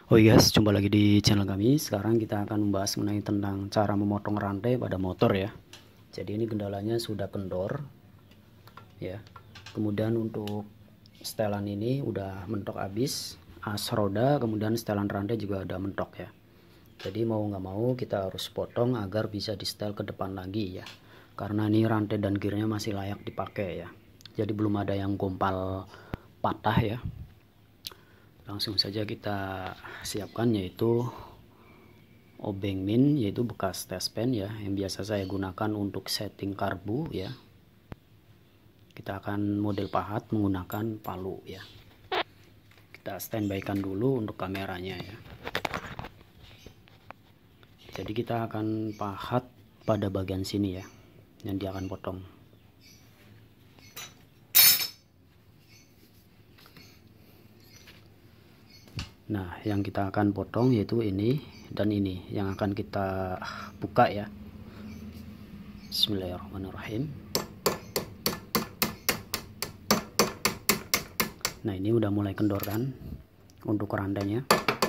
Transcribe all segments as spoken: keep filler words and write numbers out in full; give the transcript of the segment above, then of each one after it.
Oh iya, yes, jumpa lagi di channel kami. Sekarang kita akan membahas mengenai tentang cara memotong rantai pada motor ya. Jadi ini kendalanya sudah kendor ya. Kemudian untuk setelan ini udah mentok habis, as roda, kemudian setelan rantai juga udah mentok ya. Jadi mau nggak mau kita harus potong agar bisa di setel ke depan lagi ya. Karena ini rantai dan gearnya masih layak dipakai ya. Jadi belum ada yang gompal patah ya. Langsung saja kita siapkan, yaitu obeng min, yaitu bekas test pen ya, yang biasa saya gunakan untuk setting karbu ya. Kita akan model pahat menggunakan palu ya. Kita standby kan dulu untuk kameranya ya. Jadi kita akan pahat pada bagian sini ya, yang dia akan potong. Nah, yang kita akan potong yaitu ini dan ini yang akan kita buka ya. Bismillahirrahmanirrahim. Nah, ini udah mulai kendor kan untuk rantainya.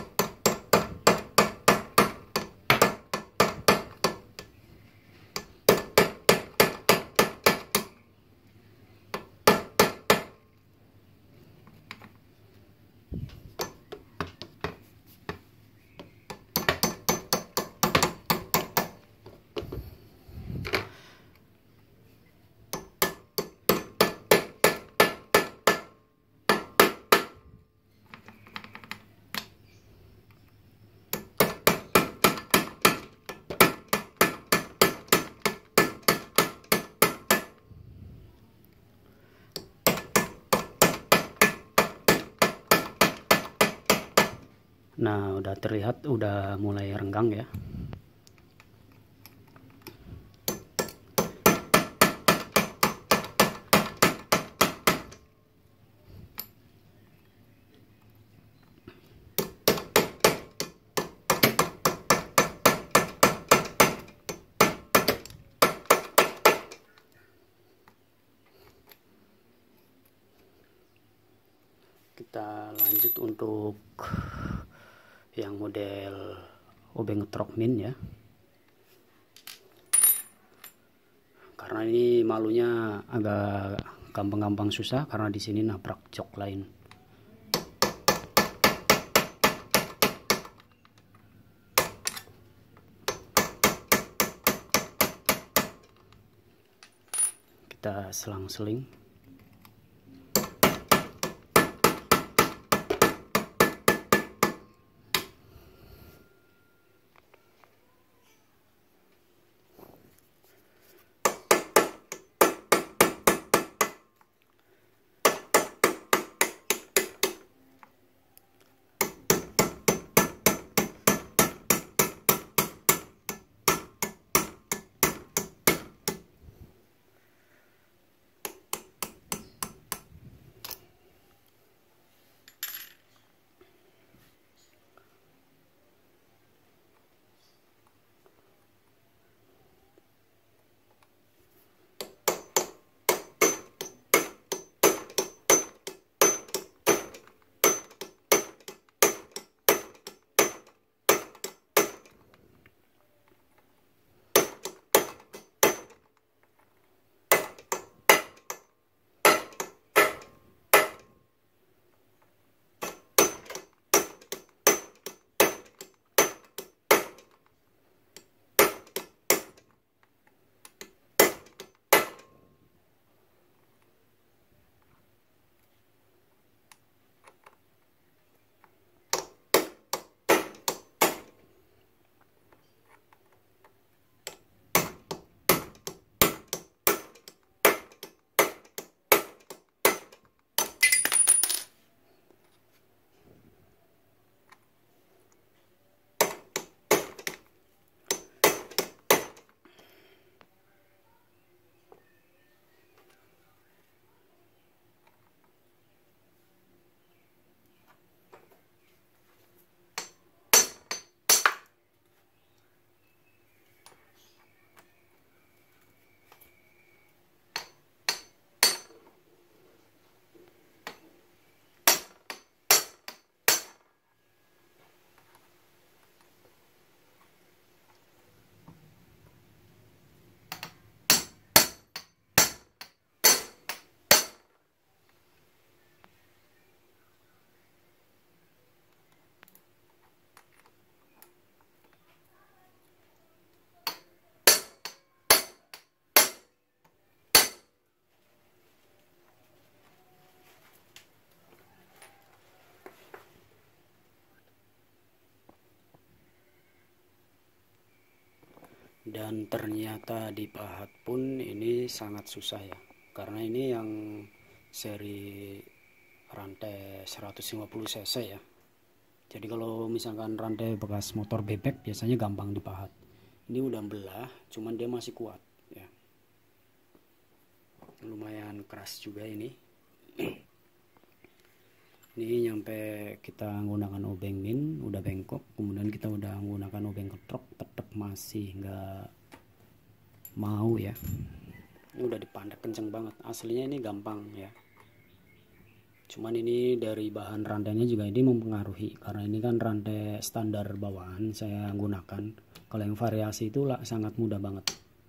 Nah, udah terlihat udah mulai renggang ya. Kita lanjut untuk yang model obeng truk min ya. Karena ini malunya agak gampang-gampang susah karena di sini nabrak jok lain. Kita selang-seling. Dan ternyata di pahat pun ini sangat susah ya, karena ini yang seri rantai seratus lima puluh cc ya. Jadi kalau misalkan rantai bekas motor bebek biasanya gampang dipahat. Ini udah belah, cuman dia masih kuat ya. Lumayan keras juga ini. Ini nyampe kita menggunakan obeng min udah bengkok, kemudian kita udah menggunakan obeng ketrok tetap masih nggak mau ya. Ini udah dipandek kenceng banget, aslinya ini gampang ya, cuman ini dari bahan rantainya juga ini mempengaruhi, karena ini kan rantai standar bawaan saya gunakan. Kalau yang variasi itu lah sangat mudah banget.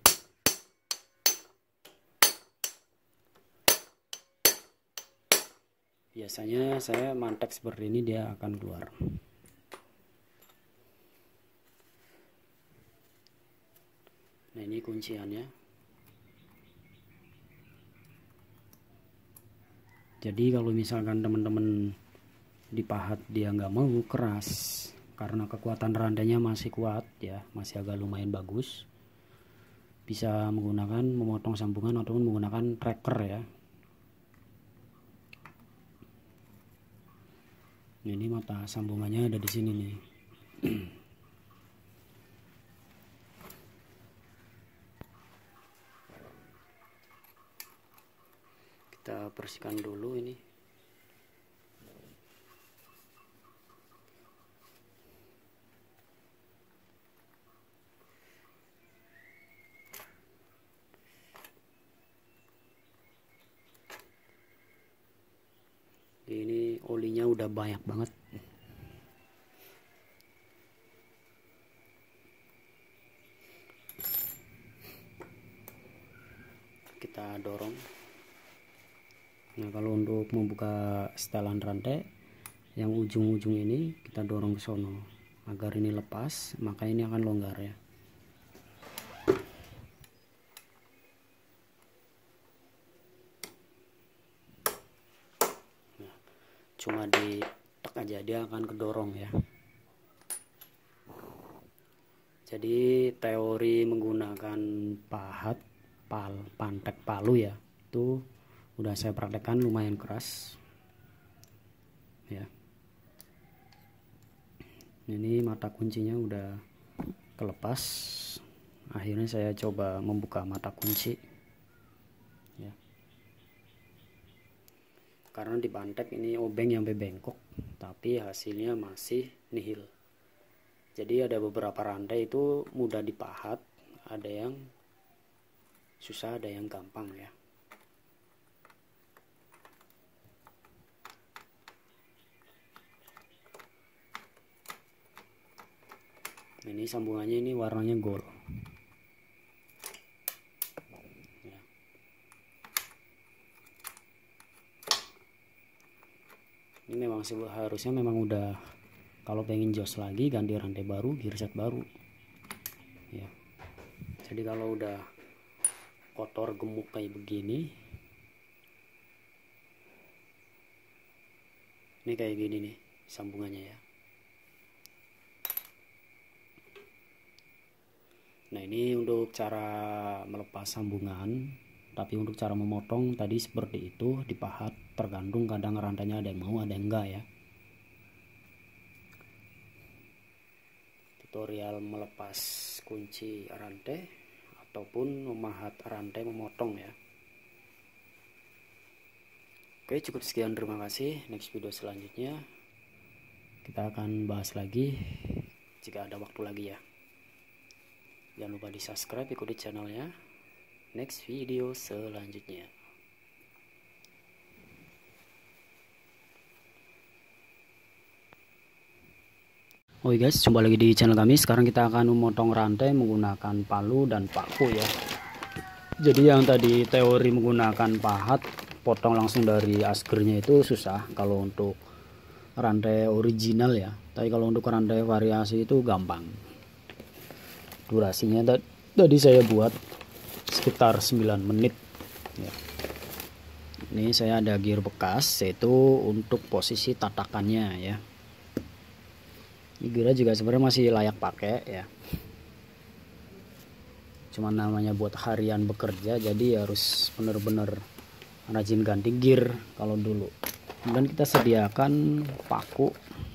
Biasanya saya mantek seperti ini dia akan keluar. Nah ini kunciannya. Jadi kalau misalkan teman-teman dipahat dia nggak mau keras, karena kekuatan rantainya masih kuat ya, masih agak lumayan bagus, bisa menggunakan memotong sambungan ataupun menggunakan tracker ya. Ini mata sambungannya ada di sini nih. Kita bersihkan dulu ini. Ini olinya udah banyak banget. Kita dorong. Nah kalau untuk membuka setelan rantai yang ujung-ujung ini kita dorong ke sono agar ini lepas, maka ini akan longgar ya. Nah, cuma ditek aja dia akan kedorong ya. Jadi teori menggunakan pahat pal pantek palu ya, itu udah saya praktekkan lumayan keras ya. Ini mata kuncinya udah kelepas, akhirnya saya coba membuka mata kunci ya, karena dipantek ini obeng sampai bengkok tapi hasilnya masih nihil. Jadi ada beberapa rantai itu mudah dipahat, ada yang susah, ada yang gampang ya. Ini sambungannya ini warnanya gold ya. Ini memang seharusnya memang udah, kalau pengen jos lagi ganti rantai baru, gearset baru ya. Jadi kalau udah kotor gemuk kayak begini, ini kayak gini nih sambungannya ya. Nah ini untuk cara melepas sambungan, tapi untuk cara memotong tadi seperti itu, dipahat, tergantung kadang rantainya ada yang mau ada yang enggak ya. Tutorial melepas kunci rantai ataupun memahat rantai memotong ya. Oke, cukup sekian, terima kasih. Next video selanjutnya kita akan bahas lagi jika ada waktu lagi ya. Jangan lupa di subscribe, ikuti channelnya. Next video selanjutnya. Oke guys, jumpa lagi di channel kami. Sekarang kita akan memotong rantai menggunakan palu dan paku ya. Jadi yang tadi teori menggunakan pahat, potong langsung dari asgernya itu susah kalau untuk rantai original ya. Tapi kalau untuk rantai variasi itu gampang. Durasinya tadi saya buat sekitar sembilan menit ya. Ini saya ada gear bekas, yaitu untuk posisi tatakannya ya. Ini gear juga sebenarnya masih layak pakai ya. cuma namanya buat harian bekerja, jadi harus bener-bener rajin ganti gear kalau dulu. Kemudian kita sediakan paku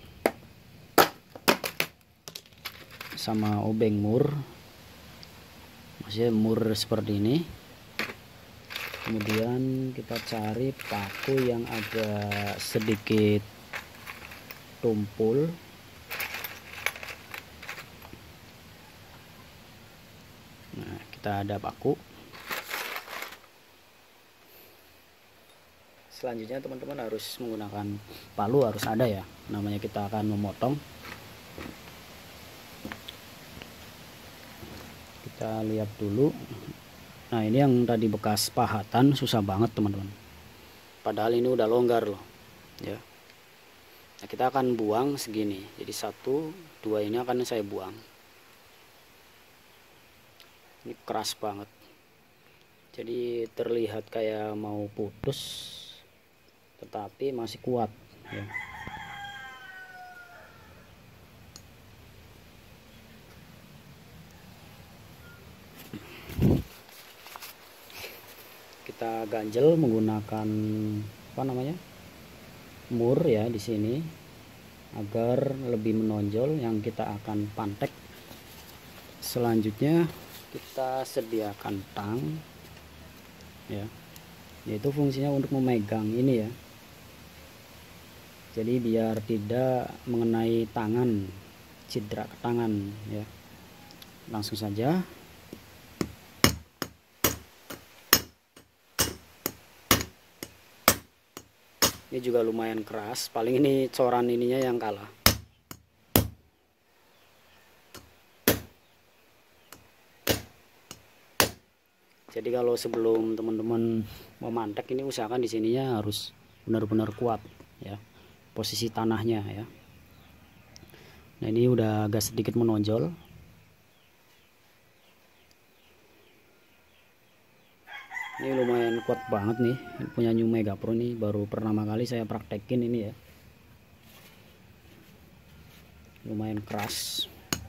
sama obeng mur, maksudnya mur seperti ini. Kemudian kita cari paku yang agak sedikit tumpul. Nah, kita ada paku. Selanjutnya teman-teman harus menggunakan palu, harus ada ya, namanya kita akan memotong. Kita lihat dulu. Nah, ini yang tadi bekas pahatan susah banget teman-teman, padahal ini udah longgar loh ya. Nah, kita akan buang segini, jadi satu dua ini akan saya buang. Ini keras banget, jadi terlihat kayak mau putus tetapi masih kuat ya. Kita ganjel menggunakan apa namanya, mur ya di sini agar lebih menonjol yang kita akan pantek. Selanjutnya kita sediakan tang ya, yaitu fungsinya untuk memegang ini ya, jadi biar tidak mengenai tangan, cedera ke tangan ya. Langsung saja ini juga lumayan keras, paling ini coran ininya yang kalah. Jadi kalau sebelum teman-teman memantek ini usahakan di sininya harus benar-benar kuat ya, posisi tanahnya ya. Nah, ini udah agak sedikit menonjol. Ini lumayan kuat banget nih, punya New Mega Pro nih, baru pertama kali saya praktekin ini ya. Lumayan keras.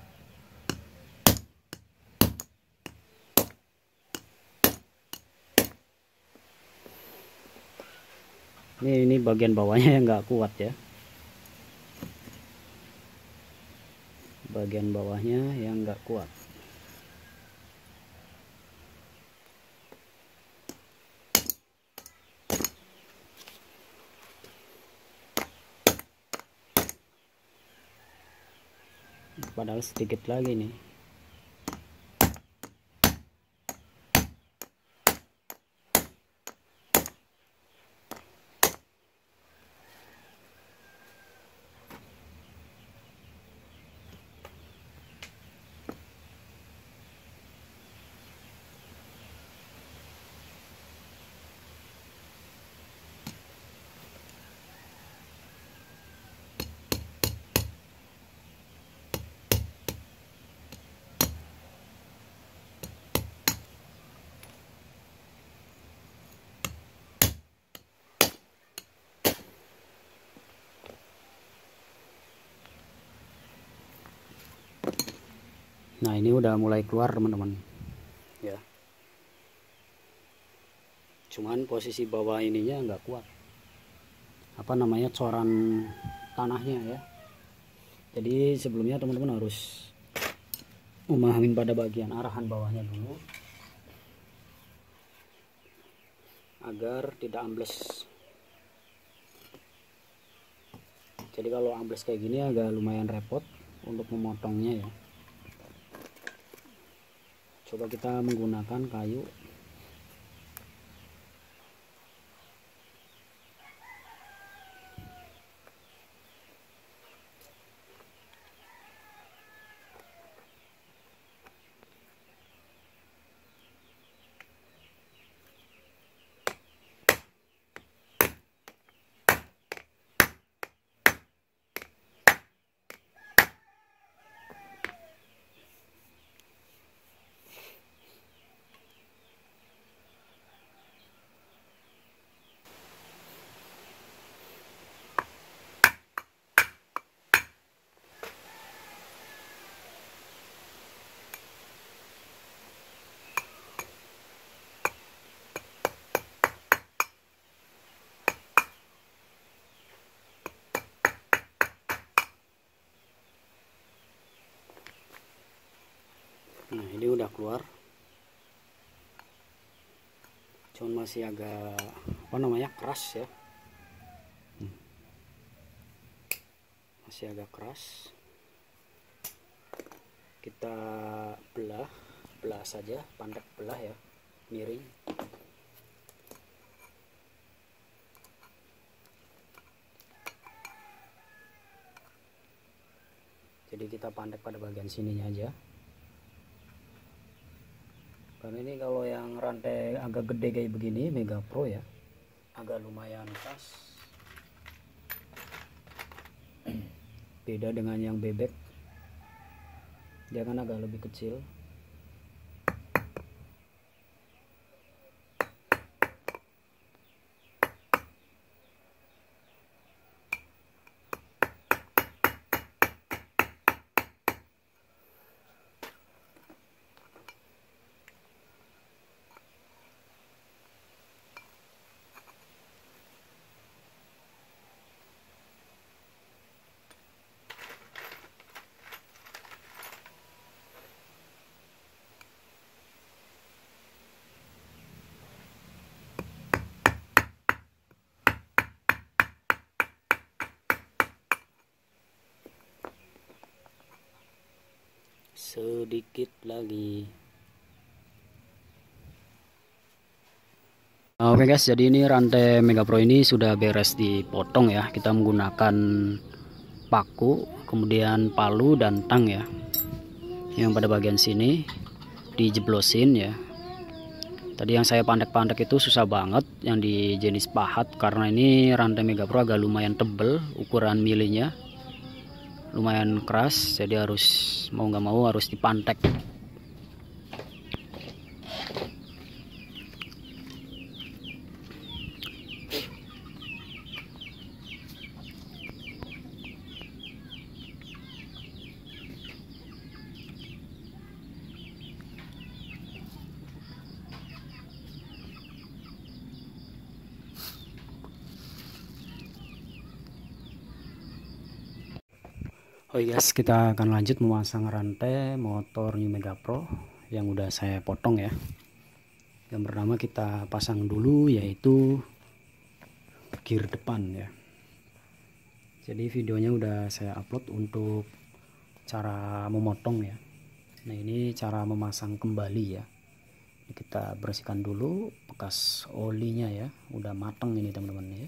Ini ini bagian bawahnya yang nggak kuat ya. Bagian bawahnya yang nggak kuat. Padahal sedikit lagi nih. Nah, ini udah mulai keluar teman-teman ya, cuman posisi bawah ininya nggak kuat, apa namanya, coran tanahnya ya. Jadi sebelumnya teman-teman harus memahami pada bagian arahan bawahnya dulu agar tidak ambles. Jadi kalau ambles kayak gini agak lumayan repot untuk memotongnya ya. Coba kita menggunakan kayu. Nah, ini udah keluar, cuman masih agak apa namanya keras ya, hmm. masih agak keras. Kita belah belah saja, pandek belah ya, miring. Jadi kita pandek pada bagian sininya aja, karena ini kalau yang rantai agak gede kayak begini Mega Pro ya, agak lumayan pas. Beda dengan yang bebek, dia kan agak lebih kecil. Sedikit lagi. Oke guys, jadi ini rantai Mega Pro ini sudah beres dipotong ya. Kita menggunakan paku, kemudian palu dan tang ya. Yang pada bagian sini dijeblosin ya. Tadi yang saya pandek-pandek itu susah banget yang di jenis pahat, karena ini rantai Mega Pro agak lumayan tebel, ukuran milinya lumayan keras, jadi harus mau nggak mau harus dipantek. Oh guys, kita akan lanjut memasang rantai motor New Mega Pro yang udah saya potong ya. Yang pertama kita pasang dulu yaitu gear depan ya. Jadi videonya udah saya upload untuk cara memotong ya. Nah, ini cara memasang kembali ya. Kita bersihkan dulu bekas olinya ya. Udah mateng ini teman-teman ya.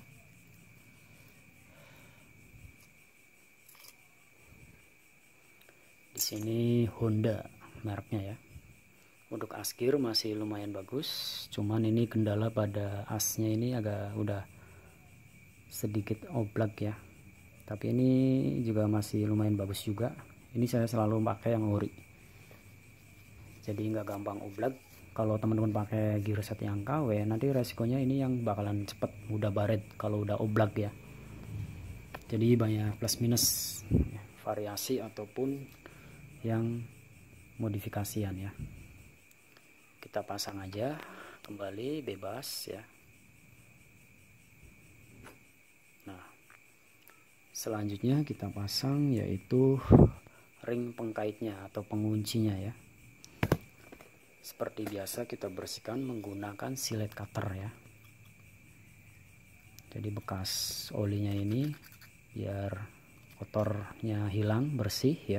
Di sini Honda mereknya ya. Untuk askir masih lumayan bagus, cuman ini kendala pada asnya ini agak udah sedikit oblak ya. Tapi ini juga masih lumayan bagus juga. Ini saya selalu pakai yang ori, jadi nggak gampang oblak. Kalau teman-teman pakai gearset yang K W, nanti resikonya ini yang bakalan cepet mudah baret kalau udah oblak ya. Jadi banyak plus minus variasi ataupun yang modifikasian ya. Kita pasang aja kembali bebas ya. Nah, selanjutnya kita pasang yaitu ring pengkaitnya atau penguncinya ya. Seperti biasa kita bersihkan menggunakan silet cutter ya. Jadi bekas olinya ini biar kotornya hilang, bersih ya.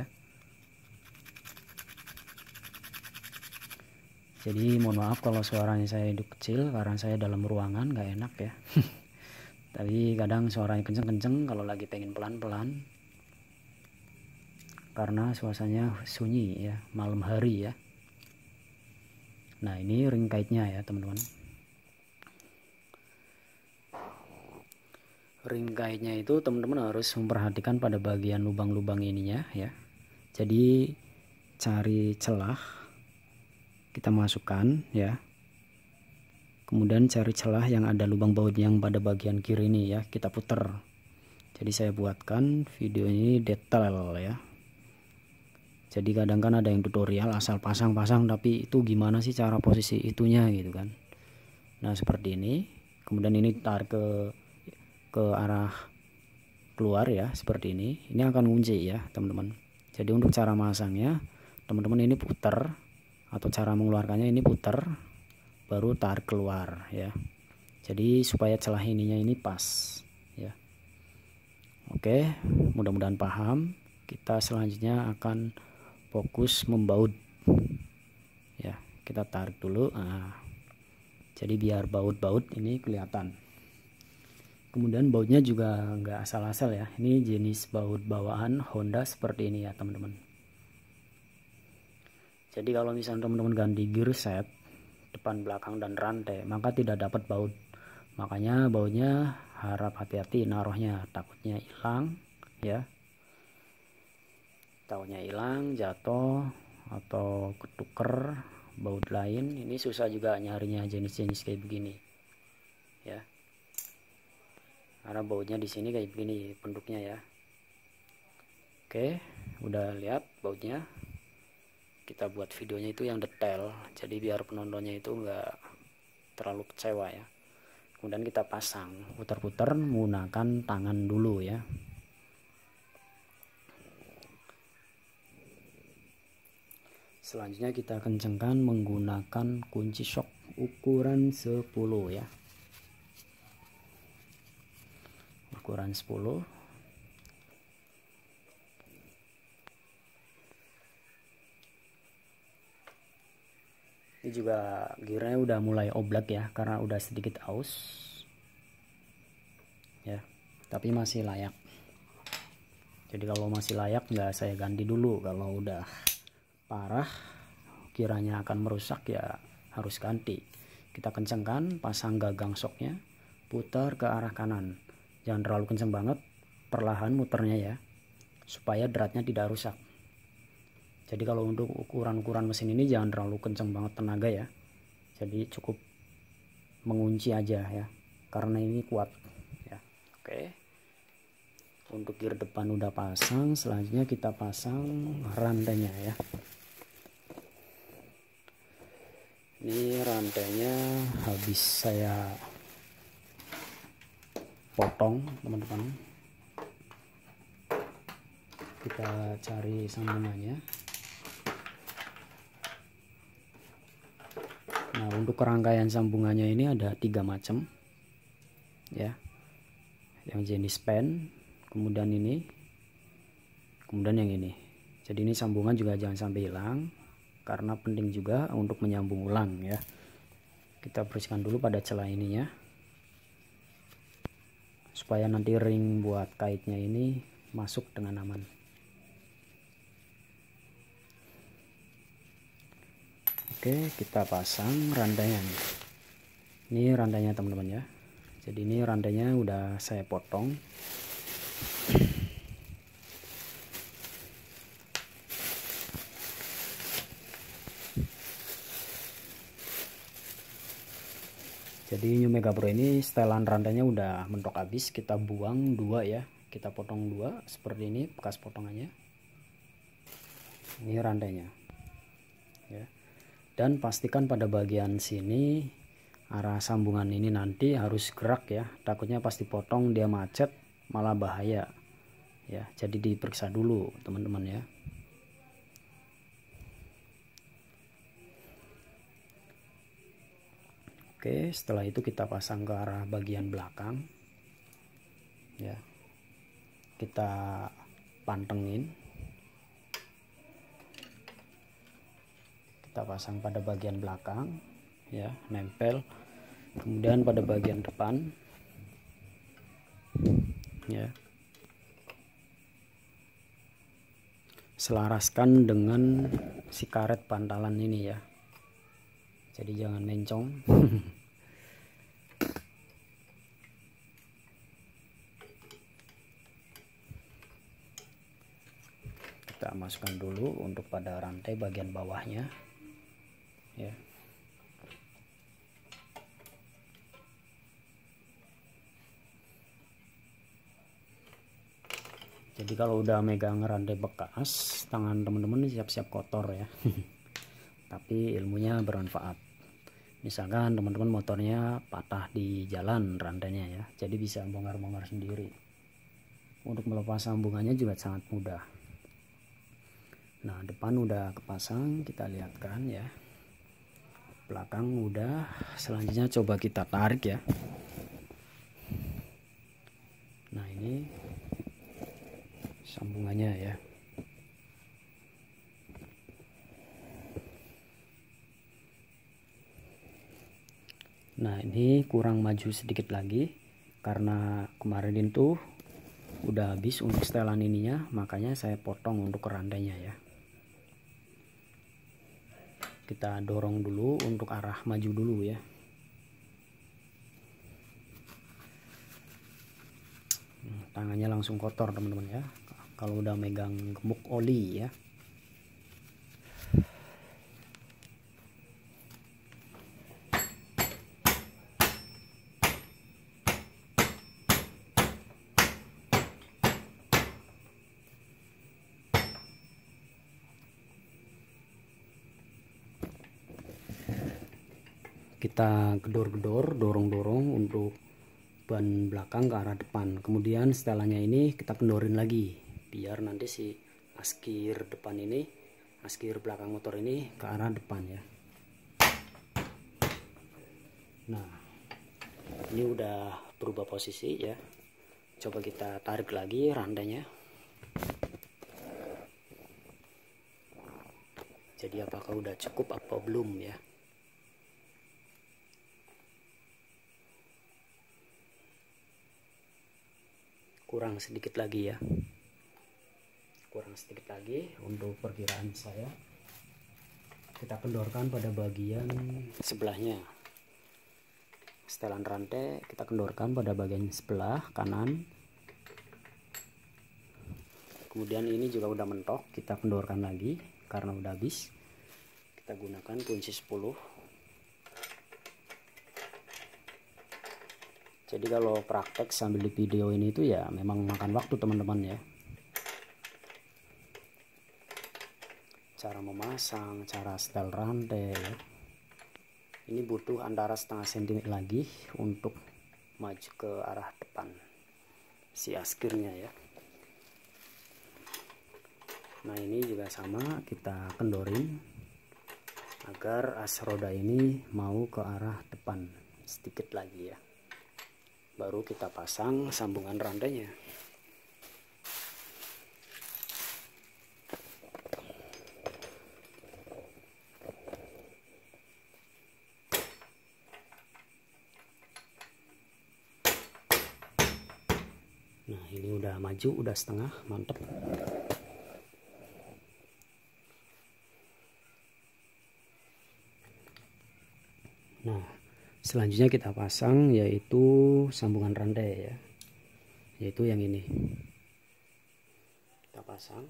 Jadi mohon maaf kalau suaranya saya hidup kecil, karena saya dalam ruangan nggak enak ya. Tapi kadang suaranya kenceng-kenceng kalau lagi pengen pelan-pelan, karena suasananya sunyi ya, malam hari ya. Nah, ini ring kaitnya ya teman-teman. Ring kaitnya itu teman-teman harus memperhatikan pada bagian lubang-lubang ininya ya. Jadi cari celah, kita masukkan ya, kemudian cari celah yang ada lubang baut yang pada bagian kiri ini ya, kita putar. Jadi saya buatkan video ini detail ya. Jadi kadang kan ada yang tutorial asal pasang-pasang, tapi itu gimana sih cara posisi itunya gitu kan. Nah, seperti ini. Kemudian ini tarik ke ke arah keluar ya, seperti ini. Ini akan kunci ya teman-teman. Jadi untuk cara masangnya teman-teman ini putar atau cara mengeluarkannya ini putar baru tarik keluar ya. Jadi supaya celah ininya ini pas ya. Oke, mudah-mudahan paham. Kita selanjutnya akan fokus membaut ya. Kita tarik dulu. Nah, jadi biar baut-baut ini kelihatan. Kemudian bautnya juga nggak asal-asal ya. Ini jenis baut bawaan Honda seperti ini ya teman-teman. Jadi kalau misalnya teman-teman ganti gear set depan, belakang, dan rantai, maka tidak dapat baut. Makanya bautnya harap hati-hati naruhnya, takutnya hilang ya. Takutnya hilang, jatuh, atau ketuker baut lain. Ini susah juga nyarinya jenis-jenis kayak begini ya. Karena bautnya di sini kayak begini bentuknya ya. Oke, udah lihat bautnya. Kita buat videonya itu yang detail, jadi biar penontonnya itu enggak terlalu kecewa ya. Kemudian kita pasang, putar-putar menggunakan tangan dulu ya. Selanjutnya kita kencangkan menggunakan kunci shock ukuran sepuluh ya. Ukuran sepuluh. Ini juga gearnya udah mulai oblak ya, karena udah sedikit aus ya, tapi masih layak. Jadi kalau masih layak nggak saya ganti dulu. Kalau udah parah kiranya akan merusak ya harus ganti. Kita kencangkan, pasang gagang shocknya, putar ke arah kanan. Jangan terlalu kencang banget, perlahan muternya ya, supaya dratnya tidak rusak. Jadi kalau untuk ukuran-ukuran mesin ini jangan terlalu kencang banget tenaga ya. Jadi cukup mengunci aja ya, karena ini kuat ya. Oke. Untuk gear depan udah pasang, selanjutnya kita pasang rantainya ya. Ini rantainya habis saya potong teman-teman. Kita cari sambungannya. Nah, untuk rangkaian sambungannya ini ada tiga macam ya. Yang jenis pen, kemudian ini, kemudian yang ini. Jadi ini sambungan juga jangan sampai hilang, karena penting juga untuk menyambung ulang ya. Kita bersihkan dulu pada celah ininya, supaya nanti ring buat kaitnya ini masuk dengan aman. Oke, kita pasang rantainya. Ini rantainya teman-teman ya. Jadi ini rantainya udah saya potong. Jadi New Mega Pro ini setelan rantainya udah mentok habis, kita buang dua ya. Kita potong dua seperti ini bekas potongannya. Ini rantainya. Ya. Dan pastikan pada bagian sini arah sambungan ini nanti harus gerak ya, takutnya pas dipotong dia macet malah bahaya ya. Jadi diperiksa dulu teman-teman ya. Oke, setelah itu kita pasang ke arah bagian belakang ya. Kita pantengin, kita pasang pada bagian belakang ya, nempel. Kemudian pada bagian depan ya, selaraskan dengan si karet bantalan ini ya. Jadi jangan mencong. Kita masukkan dulu untuk pada rantai bagian bawahnya ya. Jadi kalau udah megang rantai bekas, tangan teman-teman siap-siap kotor ya. Tapi ilmunya bermanfaat. Misalkan teman-teman motornya patah di jalan rantainya ya, jadi bisa bongkar-bongkar sendiri. Untuk melepas sambungannya juga sangat mudah. Nah, depan udah kepasang, kita lihatkan ya. Belakang udah. Selanjutnya coba kita tarik ya. Nah, ini sambungannya ya. Nah, ini kurang maju sedikit lagi karena kemarin itu udah habis untuk setelan ininya, makanya saya potong untuk rantainya ya. Kita dorong dulu untuk arah maju dulu ya. Tangannya langsung kotor teman-teman ya, kalau udah megang gemuk oli ya. Kita gedor-gedor, dorong-dorong untuk ban belakang ke arah depan. Kemudian setelannya ini kita kendorin lagi biar nanti si askir depan ini, askir belakang motor ini ke arah depan ya. Nah, ini udah berubah posisi ya. Coba kita tarik lagi rantainya. Jadi apakah udah cukup apa belum ya? Kurang sedikit lagi ya, kurang sedikit lagi untuk perkiraan saya. Kita kendorkan pada bagian sebelahnya, setelan rantai kita kendorkan pada bagian sebelah kanan. Kemudian ini juga udah mentok, kita kendorkan lagi karena udah habis. Kita gunakan kunci sepuluh. Jadi kalau praktek sambil di video ini itu ya memang makan waktu teman-teman ya. Cara memasang, cara setel rantai ya. Ini butuh antara setengah sentimeter lagi untuk maju ke arah depan si askirnya ya. Nah, ini juga sama, kita kendorin agar as roda ini mau ke arah depan sedikit lagi ya. Baru kita pasang sambungan rantainya. Nah, ini udah maju, udah setengah, mantep. Nah, selanjutnya kita pasang yaitu sambungan rantai ya, yaitu yang ini. Kita pasang.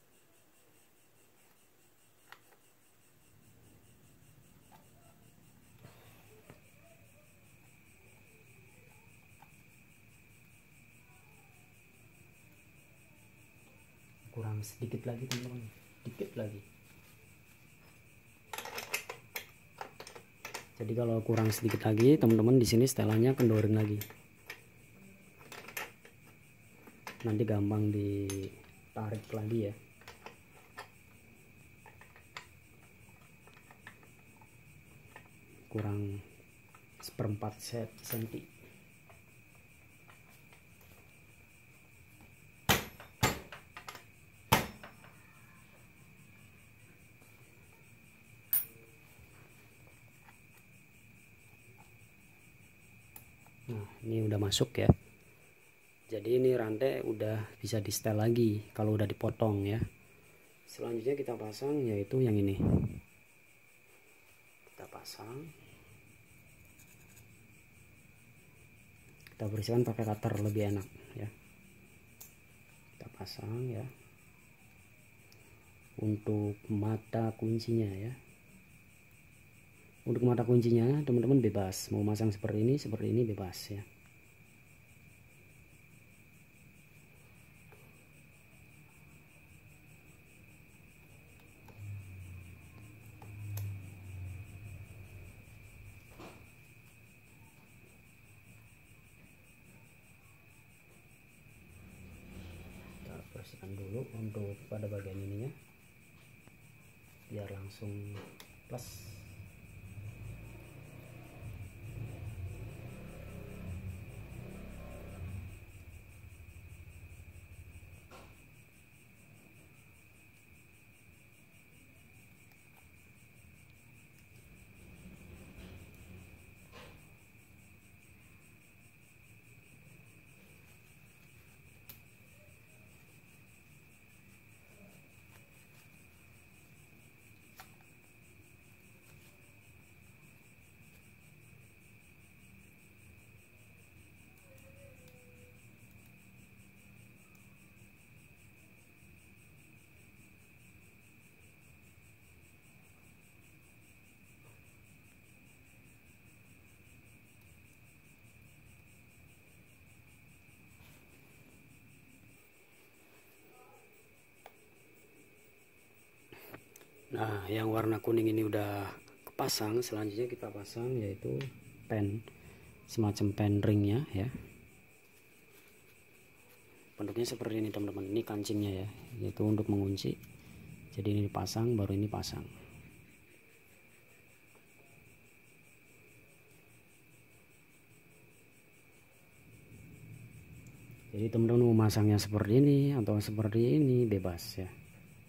Kurang sedikit lagi teman-teman, dikit lagi. Jadi kalau kurang sedikit lagi teman-teman di sini setelannya kendorin lagi. Nanti gampang ditarik lagi ya. Kurang seperempat senti. Nah, ini udah masuk ya. Jadi ini rantai udah bisa di setel lagi kalau udah dipotong ya. Selanjutnya kita pasang yaitu yang ini. Kita pasang. Kita bersihkan pakai cutter lebih enak ya. Kita pasang ya. Untuk mata kuncinya ya. Untuk mata kuncinya teman-teman bebas mau masang seperti ini, seperti ini bebas ya. Kita bersihkan dulu untuk pada bagian ininya. biar langsung plus. Nah, yang warna kuning ini udah kepasang. Selanjutnya kita pasang yaitu pen, semacam pen ringnya ya. Bentuknya seperti ini teman-teman. Ini kancingnya ya, yaitu untuk mengunci. Jadi ini dipasang, baru ini pasang. Jadi teman-teman mau masangnya seperti ini atau seperti ini bebas ya.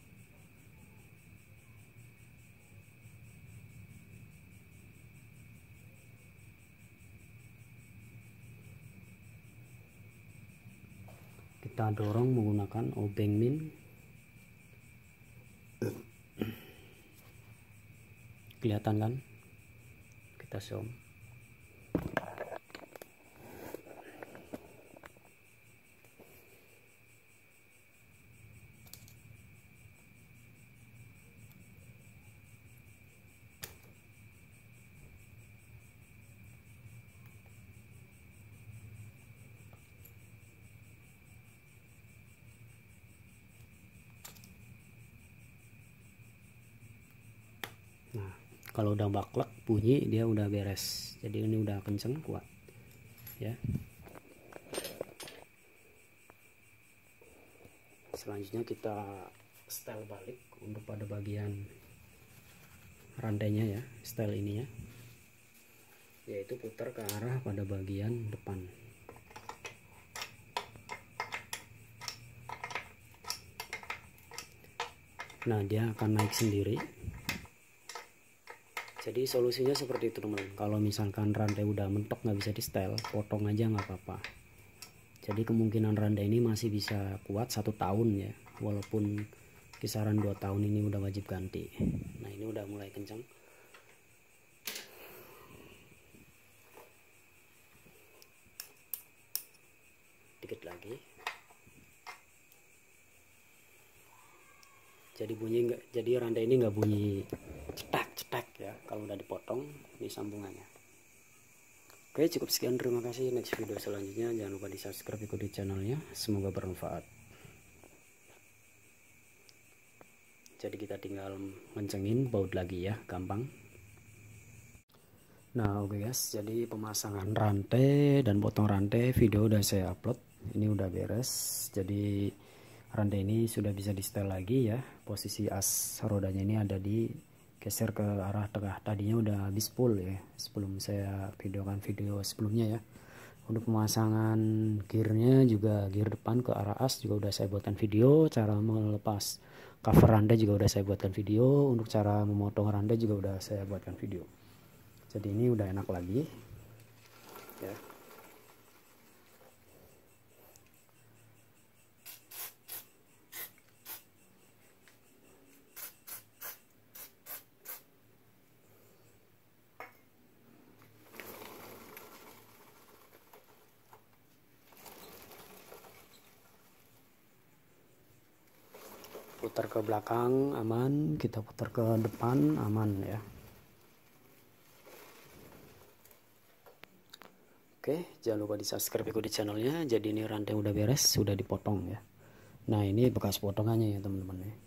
Kita dorong menggunakan obeng min. Kelihatan kan? Kita zoom. Nah, kalau udah baklek bunyi dia udah beres. Jadi ini udah kenceng, kuat ya. Selanjutnya kita setel balik untuk pada bagian rantainya ya, setel ininya, yaitu putar ke arah pada bagian depan. Nah, dia akan naik sendiri. Jadi solusinya seperti itu teman-teman. Kalau misalkan rantai udah mentok nggak bisa di setel, potong aja nggak apa-apa. Jadi kemungkinan rantai ini masih bisa kuat satu tahun ya, walaupun kisaran dua tahun ini udah wajib ganti. Nah, ini udah mulai kencang. Dikit lagi. Jadi bunyi nggak, jadi rantai ini nggak bunyi cetak cetak ya kalau udah dipotong di sambungannya. Oke, cukup sekian, terima kasih. Next video selanjutnya jangan lupa di subscribe, ikuti channelnya, semoga bermanfaat. Jadi kita tinggal mencengin baut lagi ya, gampang. Nah oke guys, jadi pemasangan rantai dan potong rantai video udah saya upload. Ini udah beres. Jadi rantai ini sudah bisa di setel lagi ya. Posisi as rodanya ini ada di geser ke arah tengah. Tadinya udah habis full ya sebelum saya videokan video sebelumnya ya. Untuk pemasangan gearnya juga, gear depan ke arah as juga udah saya buatkan video. Cara melepas cover rantai juga udah saya buatkan video. Untuk cara memotong rantai juga udah saya buatkan video. Jadi ini udah enak lagi ya. Putar ke belakang aman, kita putar ke depan aman ya. Oke, jangan lupa di subscribe, ikuti channelnya. Jadi ini rantai udah beres, sudah dipotong ya. Nah ini bekas potongannya ya teman-teman ya.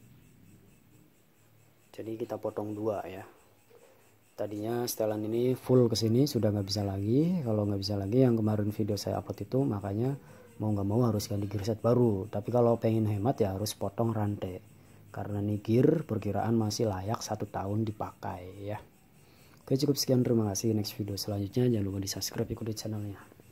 Jadi kita potong dua ya. Tadinya setelan ini full ke sini, sudah nggak bisa lagi. Kalau nggak bisa lagi, yang kemarin video saya upload itu, makanya mau nggak mau harus ganti gearset baru. Tapi kalau pengen hemat ya harus potong rantai. karena ini gear perkiraan masih layak satu tahun dipakai ya. Oke, cukup sekian, terima kasih. Next video selanjutnya jangan lupa di subscribe, ikuti channelnya.